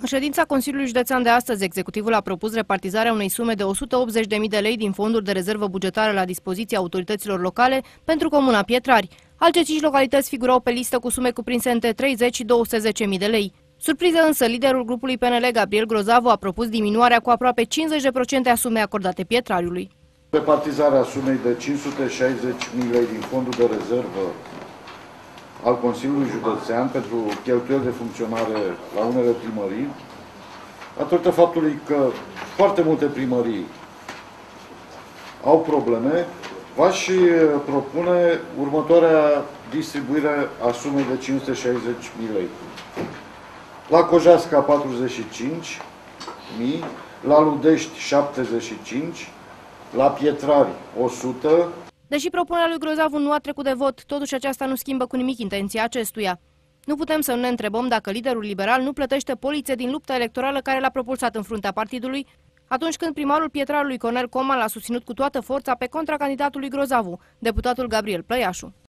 În ședința Consiliului Județean de astăzi, executivul a propus repartizarea unei sume de 180.000 de lei din fonduri de rezervă bugetară la dispoziția autorităților locale pentru Comuna Pietrari. Alte 5 localități figurau pe listă cu sume cuprinse între 30 și 210.000 de lei. Surpriză însă, liderul grupului PNL, Gabriel Grozavu, a propus diminuarea cu aproape 50% a sumei acordate Pietrariului. Repartizarea sumei de 560.000 lei din fondul de rezervă al Consiliului Județean pentru cheltuieli de funcționare la unele primării, datorită faptului că foarte multe primării au probleme, v-aș propune următoarea distribuire a sumei de 560.000 lei. La Cojasca 45.000, la Ludești 75, la Pietrari 100. Deși propunerea lui Grozavu nu a trecut de vot, totuși aceasta nu schimbă cu nimic intenția acestuia. Nu putem să nu ne întrebăm dacă liderul liberal nu plătește polițe din lupta electorală care l-a propulsat în fruntea partidului, atunci când primarul Pietrarului Cornel Coman l-a susținut cu toată forța pe contracandidatul lui Grozavu, deputatul Gabriel Plăiașu.